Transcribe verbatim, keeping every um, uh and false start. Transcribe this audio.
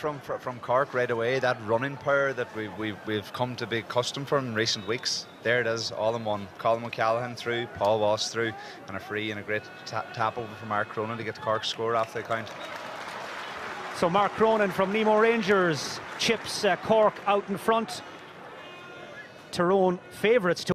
from from Cork right away. That running power that we, we, we've come to be accustomed from in recent weeks. There it is, all in one. Colin O'Callaghan through, Paul Walsh through, and a free and a great ta tap over from Mark Cronin to get the Cork score off the account. So Mark Cronin from Nemo Rangers chips uh, Cork out in front. Tyrone favourites to